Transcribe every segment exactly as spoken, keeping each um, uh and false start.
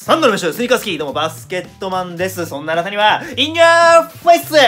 サンドの飯スニーカースキー、どうもバスケットマンです。そんなあなたには、インヤーフェイス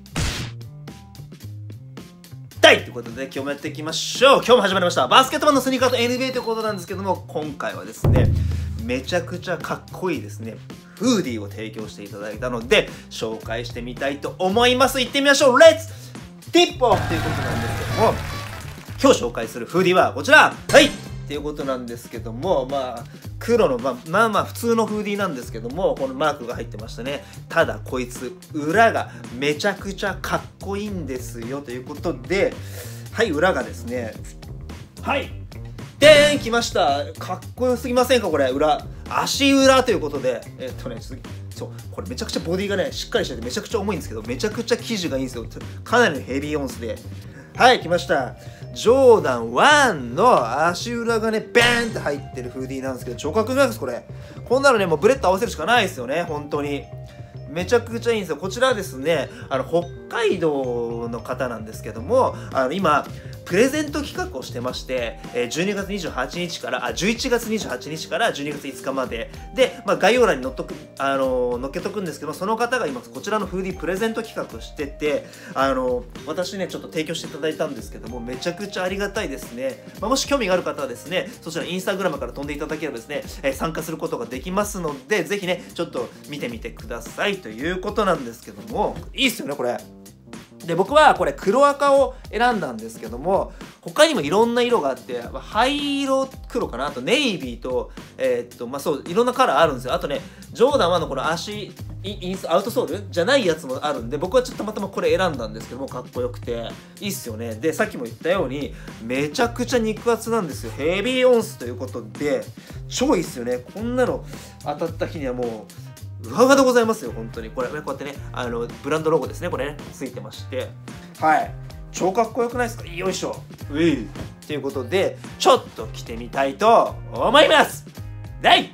ということで、今日もやっていきましょう。今日も始まりました。バスケットマンのスニーカーと エヌビーエー ということなんですけども、今回はですね、めちゃくちゃかっこいいですね、フーディーを提供していただいたので、紹介してみたいと思います。行ってみましょう。レッツティップオフということなんですけども、今日紹介するフーディーはこちら。はいっていうことなんですけども、まあ黒の、まあ、まあまあ普通のフーディーなんですけども、このマークが入ってましたね。ただこいつ裏がめちゃくちゃかっこいいんですよということで、はい、裏がですね、はいでーん来ました。かっこよすぎませんかこれ。裏足裏ということで、えっとねそうこれめちゃくちゃボディがねしっかりしててめちゃくちゃ重いんですけど、めちゃくちゃ生地がいいんですよ。かなりのヘビーオンスで、はい来ました。ジョーダンワンの足裏がねベーンって入ってるフーディーなんですけど、超かっこよくないですこれ。こんなのねもうブレッド合わせるしかないですよね。本当にめちゃくちゃいいんですよ。こちらはですね、あの北海道の方なんですけども、あの今プレゼント企画をしてまして、じゅうにがつにじゅうはちにちからあじゅういちがつにじゅうはちにちからじゅうにがついつかまでで、まあ、概要欄に載っとくあの載っけとくんですけど、その方が今こちらのフーディープレゼント企画をしてて、あの私ねちょっと提供していただいたんですけども、めちゃくちゃありがたいですね。まあ、もし興味がある方はですね、そちらインスタグラムから飛んでいただければですね、えー、参加することができますので、ぜひねちょっと見てみてくださいということなんですけども、いいっすよねこれ。で僕はこれ黒赤を選んだんですけども、他にもいろんな色があって、灰色黒かな、あとネイビーとえー、っとまあそういろんなカラーあるんですよ。あとねジョーダンワンのこの足インスアウトソールじゃないやつもあるんで、僕はちょっとたまたまこれ選んだんですけども、かっこよくていいっすよね。でさっきも言ったようにめちゃくちゃ肉厚なんですよ。ヘビーオンスということで超いいっすよね。こんなの当たった日にはもううわうわでございますよ本当に。これこうやってねあのブランドロゴですね、これねついてまして、はい超かっこよくないですか。よいしょういということでちょっと着てみたいと思います。だい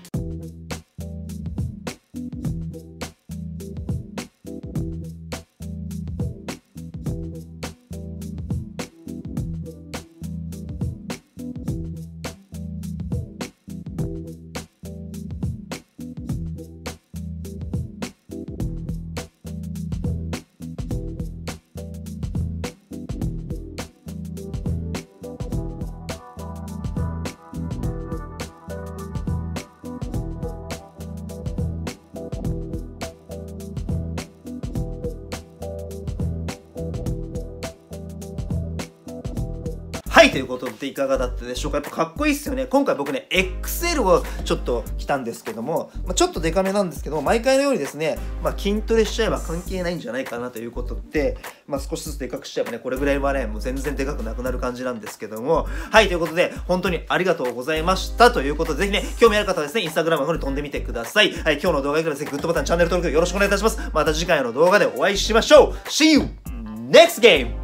はいということでいかがだったでしょうか。やっぱかっこいいっすよね。今回僕ね エックスエル をちょっと着たんですけども、まあ、ちょっとデカめなんですけども、毎回のようにですね、まあ、筋トレしちゃえば関係ないんじゃないかなということで、まあ、少しずつでかくしちゃえばねこれぐらいはねもう全然でかくなくなる感じなんですけども、はいということで本当にありがとうございましたということで、ぜひね興味ある方はですねインスタグラムの方に飛んでみてください。はい、今日の動画いいからですねグッドボタンチャンネル登録よろしくお願いいたします。また次回の動画でお会いしましょう。 See you next game!